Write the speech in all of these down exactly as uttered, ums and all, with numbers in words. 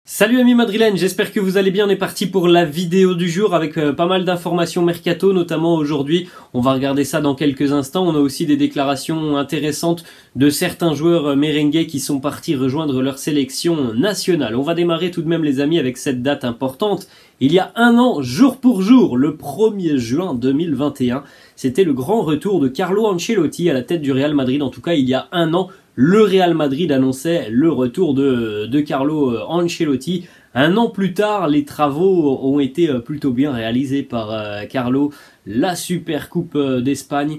Salut amis madrilènes, j'espère que vous allez bien. On est parti pour la vidéo du jour avec euh, pas mal d'informations mercato, notamment aujourd'hui. On va regarder ça dans quelques instants. On a aussi des déclarations intéressantes de certains joueurs euh, merengues qui sont partis rejoindre leur sélection nationale. On va démarrer tout de même les amis avec cette date importante. Il y a un an, jour pour jour, le premier juin deux mille vingt et un, c'était le grand retour de Carlo Ancelotti à la tête du Real Madrid. En tout cas, il y a un an, le Real Madrid annonçait le retour de, de Carlo Ancelotti. Un an plus tard, les travaux ont été plutôt bien réalisés par euh, Carlo. La Super Coupe d'Espagne,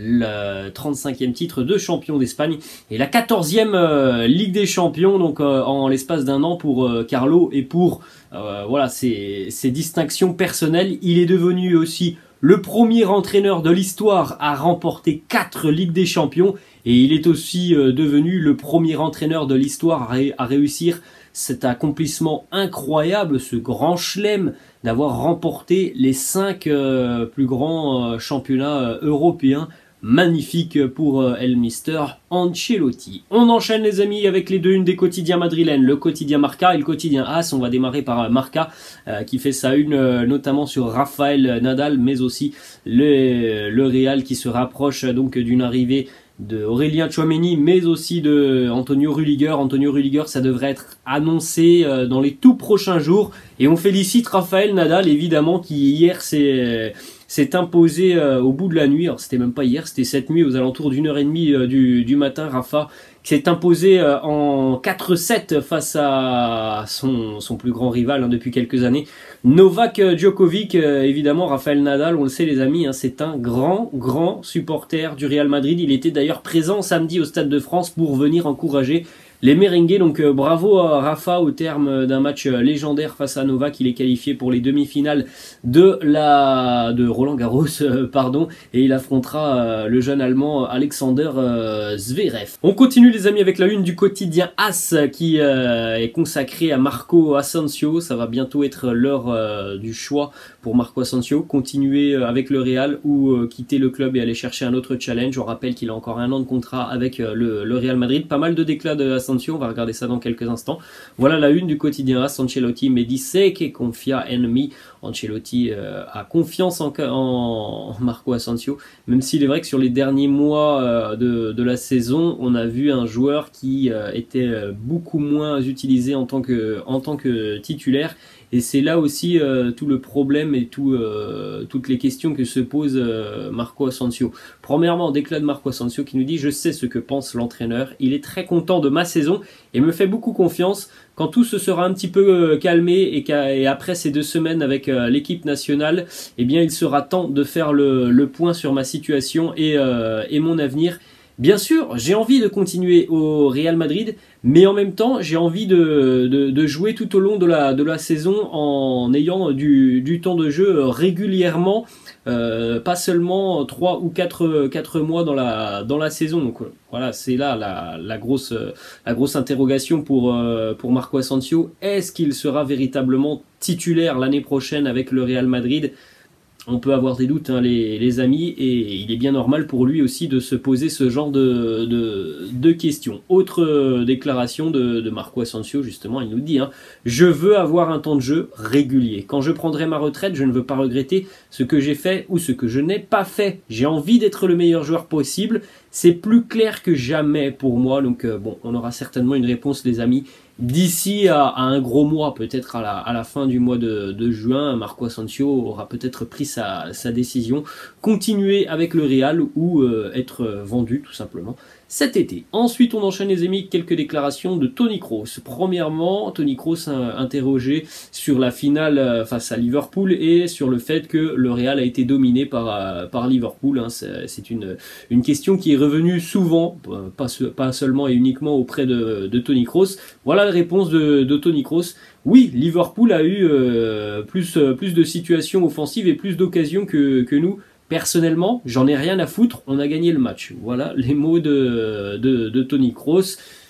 le trente-cinquième titre de champion d'Espagne et la quatorzième euh, Ligue des Champions, donc euh, en l'espace d'un an pour euh, Carlo et pour euh, voilà, ses, ses distinctions personnelles. Il est devenu aussi le premier entraîneur de l'histoire à remporter quatre Ligues des Champions et il est aussi euh, devenu le premier entraîneur de l'histoire à, ré à réussir cet accomplissement incroyable, ce grand chelem d'avoir remporté les cinq euh, plus grands euh, championnats euh, européens. Magnifique pour euh, El Mister Ancelotti. On enchaîne les amis avec les deux unes des quotidiens madrilènes, le quotidien Marca et le quotidien As. On va démarrer par euh, Marca euh, qui fait sa une euh, notamment sur Rafael Nadal, mais aussi le, le Real qui se rapproche euh, donc d'une arrivée de Aurélien Tchouaméni, mais aussi de Antonio Rüdiger. Antonio Rüdiger, ça devrait être annoncé euh, dans les tout prochains jours. Et on félicite Rafael Nadal, évidemment, qui hier s'est s'est imposé euh, au bout de la nuit. Alors c'était même pas hier, c'était cette nuit aux alentours d'une heure et demie euh, du, du matin. Rafa qui s'est imposé euh, en quatre sept face à son, son plus grand rival hein, depuis quelques années, Novak Djokovic. Euh, évidemment, Rafael Nadal, on le sait les amis, hein, c'est un grand, grand supporter du Real Madrid. Il était d'ailleurs présent samedi au Stade de France pour venir encourager les merengues. Donc euh, bravo à Rafa au terme d'un match euh, légendaire face à Novak. Il est qualifié pour les demi-finales de la de Roland Garros euh, pardon, et il affrontera euh, le jeune allemand Alexander euh, Zverev. On continue les amis avec la une du quotidien As qui euh, est consacrée à Marco Asensio. Ça va bientôt être l'heure euh, du choix pour Marco Asensio, continuer euh, avec le Real ou euh, quitter le club et aller chercher un autre challenge. On rappelle qu'il a encore un an de contrat avec euh, le, le Real Madrid. Pas mal de déclats de Asensio, on va regarder ça dans quelques instants. Voilà la une du quotidien As. Ancelotti me dice que confia en mi. Ancelotti euh, a confiance en, en Marco Asensio, même s'il est vrai que sur les derniers mois euh, de, de la saison, on a vu un joueur qui euh, était beaucoup moins utilisé en tant que, en tant que titulaire. Et c'est là aussi euh, tout le problème et tout, euh, toutes les questions que se pose euh, Marco Asensio. Premièrement, déclat de Marco Asensio qui nous dit « Je sais ce que pense l'entraîneur, il est très content de ma saison et me fait beaucoup confiance. Quand tout se sera un petit peu euh, calmé et, et après ces deux semaines avec euh, l'équipe nationale, eh bien il sera temps de faire le, le point sur ma situation et, euh, et mon avenir. » Bien sûr, j'ai envie de continuer au Real Madrid, mais en même temps, j'ai envie de, de, de jouer tout au long de la, de la saison en ayant du, du temps de jeu régulièrement, euh, pas seulement trois ou quatre mois dans la, dans la saison. Donc voilà, c'est là la, la, grosse, la grosse interrogation pour, pour Marco Asensio. Est-ce qu'il sera véritablement titulaire l'année prochaine avec le Real Madrid ? On peut avoir des doutes hein, les, les amis, et il est bien normal pour lui aussi de se poser ce genre de, de, de questions. Autre euh, déclaration de, de Marco Asensio, justement, il nous dit hein, « Je veux avoir un temps de jeu régulier. Quand je prendrai ma retraite, je ne veux pas regretter ce que j'ai fait ou ce que je n'ai pas fait. J'ai envie d'être le meilleur joueur possible. C'est plus clair que jamais pour moi. » Donc euh, bon, on aura certainement une réponse les amis d'ici à, à un gros mois, peut-être à la, à la fin du mois de, de juin. Marco Asensio aura peut-être pris sa, sa décision, continuer avec le Real ou euh, être vendu tout simplement cet été. Ensuite, on enchaîne les amis, quelques déclarations de Toni Kroos. Premièrement, Toni Kroos a interrogé sur la finale face à Liverpool et sur le fait que le Real a été dominé par, par Liverpool. C'est une, une question qui est revenue souvent, pas, pas seulement et uniquement auprès de, de Toni Kroos. Voilà la réponse de, de Toni Kroos. Oui, Liverpool a eu euh, plus, plus de situations offensives et plus d'occasions que, que nous. Personnellement, j'en ai rien à foutre, on a gagné le match. Voilà les mots de, de, de Toni Kroos.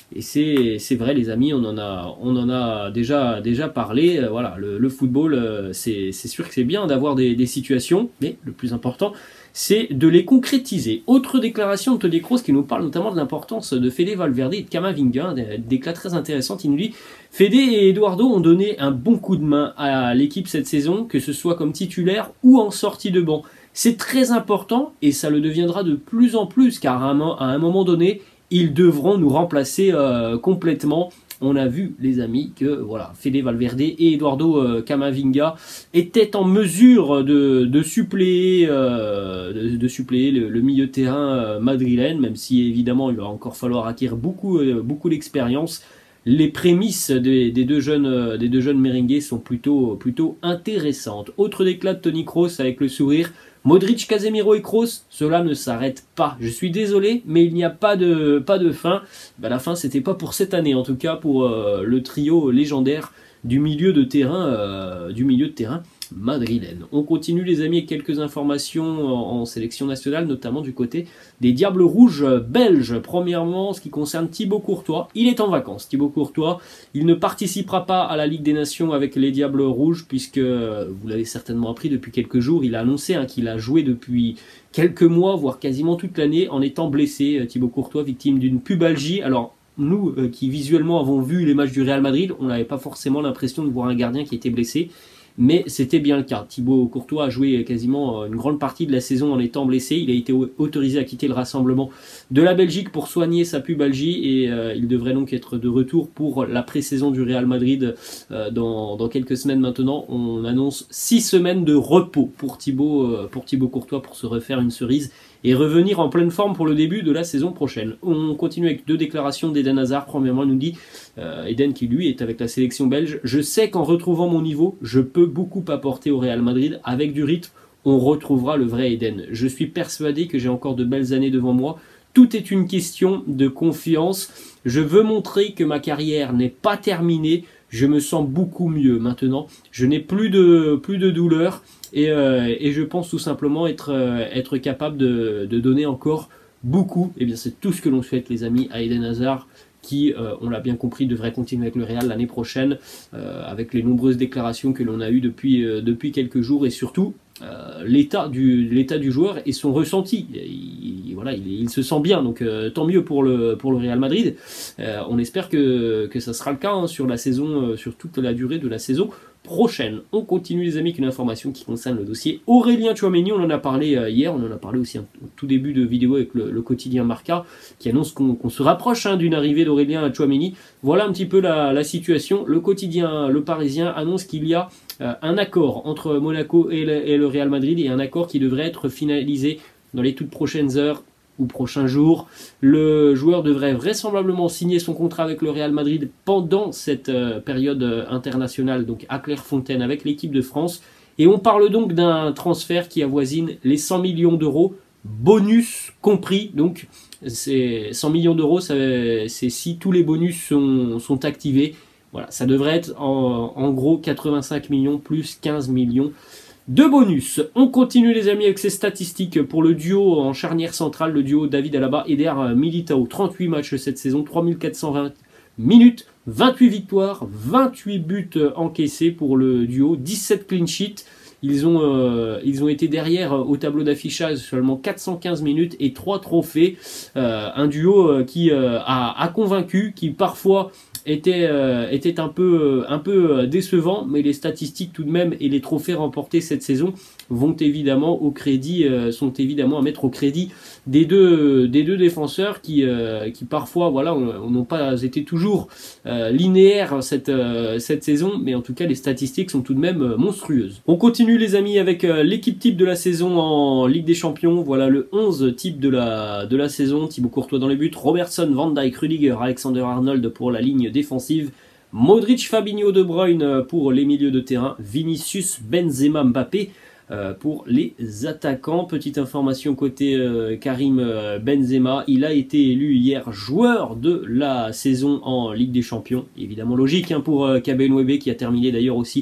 Et c'est vrai les amis, on en a, on en a déjà, déjà parlé. Euh, voilà, le, le football, euh, c'est sûr que c'est bien d'avoir des, des situations, mais le plus important, c'est de les concrétiser. Autre déclaration de Toni Kroos qui nous parle notamment de l'importance de Fede Valverde et de Camavinga, des déclats très intéressants. Il nous dit « Fede et Eduardo ont donné un bon coup de main à l'équipe cette saison, que ce soit comme titulaire ou en sortie de banc. C'est très important et ça le deviendra de plus en plus, car à un, à un moment donné, ils devront nous remplacer euh, complètement. » On a vu, les amis, que voilà, Fede Valverde et Eduardo euh, Camavinga étaient en mesure de, de suppléer, euh, de, de suppléer le, le milieu de terrain euh, madrilène, même si évidemment il va encore falloir acquérir beaucoup, euh, beaucoup d'expérience. Les prémices des, des, deux jeunes, euh, des deux jeunes merengues sont plutôt, plutôt intéressantes. Autre déclat de Toni Kroos avec le sourire. Modric, Casemiro et Kroos, cela ne s'arrête pas. Je suis désolé, mais il n'y a pas de, pas de fin. Ben, la fin, c'était pas pour cette année, en tout cas pour euh, le trio légendaire du milieu de terrain, euh, du milieu de terrain madrilène. On continue les amis avec quelques informations en, en sélection nationale, notamment du côté des Diables Rouges belges. Premièrement, ce qui concerne Thibaut Courtois, il est en vacances. Thibaut Courtois, il ne participera pas à la Ligue des Nations avec les Diables Rouges, puisque, vous l'avez certainement appris depuis quelques jours, il a annoncé hein, qu'il a joué depuis quelques mois, voire quasiment toute l'année, en étant blessé. Thibaut Courtois, victime d'une pubalgie. Alors, nous, euh, qui visuellement avons vu les matchs du Real Madrid, on n'avait pas forcément l'impression de voir un gardien qui était blessé. Mais c'était bien le cas. Thibaut Courtois a joué quasiment une grande partie de la saison en étant blessé. Il a été autorisé à quitter le rassemblement de la Belgique pour soigner sa pubalgie et euh, il devrait donc être de retour pour la pré-saison du Real Madrid euh, dans, dans quelques semaines maintenant. On annonce six semaines de repos pour Thibaut, euh, pour Thibaut Courtois pour se refaire une cerise et revenir en pleine forme pour le début de la saison prochaine. On continue avec deux déclarations d'Eden Hazard. Premièrement, il nous dit, euh, Eden qui lui est avec la sélection belge, « Je sais qu'en retrouvant mon niveau, je peux beaucoup apporter au Real Madrid. Avec du rythme, on retrouvera le vrai Eden. Je suis persuadé que j'ai encore de belles années devant moi. Tout est une question de confiance. Je veux montrer que ma carrière n'est pas terminée. Je me sens beaucoup mieux maintenant. Je n'ai plus de, plus de douleur. Et, euh, et je pense tout simplement être, euh, être capable de, de donner encore beaucoup. » Et bien c'est tout ce que l'on souhaite les amis à Eden Hazard, qui, euh, on l'a bien compris, devrait continuer avec le Real l'année prochaine, euh, avec les nombreuses déclarations que l'on a eues depuis, euh, depuis quelques jours, et surtout euh, l'état du, l'état du joueur et son ressenti. Il, il, voilà, il, il se sent bien, donc euh, tant mieux pour le, pour le Real Madrid. Euh, on espère que, que ça sera le cas hein, sur la saison, euh, sur toute la durée de la saison prochaine. On continue les amis avec une information qui concerne le dossier Aurélien Tchouaméni. On en a parlé euh, hier, on en a parlé aussi au tout début de vidéo avec le, le quotidien Marca qui annonce qu'on qu'on se rapproche hein, d'une arrivée d'Aurélien Tchouaméni. Voilà un petit peu la, la situation. Le quotidien Le Parisien annonce qu'il y a euh, un accord entre Monaco et le, et le Real Madrid et un accord qui devrait être finalisé dans les toutes prochaines heures ou prochains jours. Le joueur devrait vraisemblablement signer son contrat avec le Real Madrid pendant cette euh, période euh, internationale, donc à Clairefontaine avec l'équipe de France. Et on parle donc d'un transfert qui avoisine les cent millions d'euros, bonus compris. Donc c'est cent millions d'euros, c'est si tous les bonus sont, sont activés. Voilà, ça devrait être en, en gros quatre-vingt-cinq millions plus quinze millions de bonus. On continue les amis avec ces statistiques pour le duo en charnière centrale, le duo David Alaba et Eder Militao. trente-huit matchs cette saison, trois mille quatre cent vingt minutes, vingt-huit victoires, vingt-huit buts encaissés pour le duo, dix-sept clean sheets. Ils ont, euh, ils ont été derrière euh, au tableau d'affichage seulement quatre cent quinze minutes et trois trophées. Euh, un duo euh, qui euh, a, a convaincu, qui parfois était, euh, était un peu, un peu décevant, mais les statistiques tout de même et les trophées remportés cette saison vont évidemment au crédit, euh, sont évidemment à mettre au crédit des deux, des deux défenseurs qui, euh, qui parfois voilà, n'ont pas été toujours euh, linéaires cette, euh, cette saison, mais en tout cas les statistiques sont tout de même monstrueuses. On continue les amis avec euh, l'équipe type de la saison en Ligue des Champions. Voilà le onze type de la, de la saison. Thibaut Courtois dans les buts, Robertson, Van Dijk, Rudiger, Alexander-Arnold pour la ligne défensive, Modric, Fabinho, De Bruyne pour les milieux de terrain, Vinicius, Benzema, Mbappé euh, pour les attaquants. Petite information côté euh, Karim Benzema, il a été élu hier joueur de la saison en Ligue des Champions. Évidemment logique hein, pour euh, Kabenwebe qui a terminé d'ailleurs aussi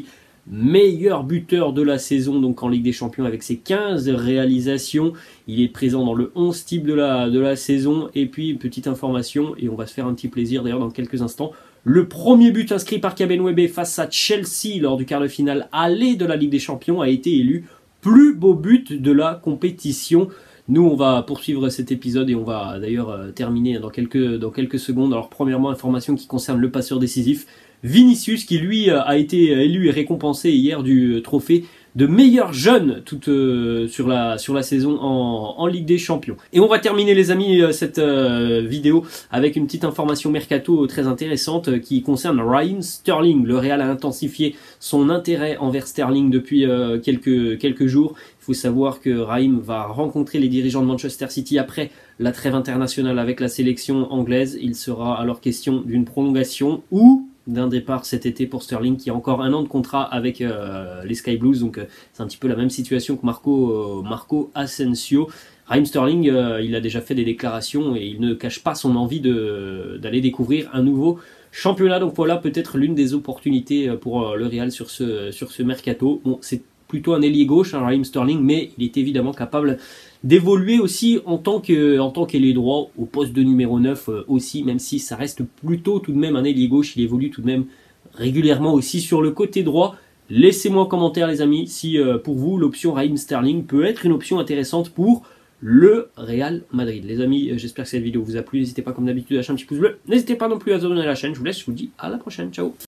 meilleur buteur de la saison donc en Ligue des Champions avec ses quinze réalisations. Il est présent dans le onze type de la, de la saison. Et puis, petite information, et on va se faire un petit plaisir d'ailleurs dans quelques instants. Le premier but inscrit par Kabenwebe face à Chelsea lors du quart de finale aller de la Ligue des Champions a été élu plus beau but de la compétition. Nous, on va poursuivre cet épisode et on va d'ailleurs euh, terminer dans quelques, dans quelques secondes. Alors, premièrement, information qui concerne le passeur décisif, Vinicius, qui lui a été élu et récompensé hier du trophée de meilleur jeune toute, euh, sur, la, sur la saison en, en Ligue des Champions. Et on va terminer les amis cette euh, vidéo avec une petite information mercato très intéressante euh, qui concerne Raheem Sterling. Le Real a intensifié son intérêt envers Sterling depuis euh, quelques, quelques jours. Il faut savoir que Raheem va rencontrer les dirigeants de Manchester City après la trêve internationale avec la sélection anglaise. Il sera alors question d'une prolongation ou d'un départ cet été pour Sterling qui a encore un an de contrat avec euh, les Sky Blues. Donc euh, c'est un petit peu la même situation que Marco, euh, Marco Asensio. Raheem Sterling, euh, il a déjà fait des déclarations et il ne cache pas son envie de, d'aller découvrir un nouveau championnat. Donc voilà peut-être l'une des opportunités pour le Real sur ce, sur ce mercato. Bon, c'est plutôt un ailier gauche, hein, Raheem Sterling, mais il est évidemment capable d'évoluer aussi en tant que en tant qu'ailier droit au poste de numéro neuf euh, aussi, même si ça reste plutôt tout de même un ailier gauche, il évolue tout de même régulièrement aussi sur le côté droit. Laissez-moi en commentaire les amis si euh, pour vous l'option Raheem Sterling peut être une option intéressante pour le Real Madrid. Les amis, j'espère que cette vidéo vous a plu, n'hésitez pas comme d'habitude à lâcher un petit pouce bleu, n'hésitez pas non plus à vous abonner à la chaîne, je vous laisse, je vous dis à la prochaine, ciao.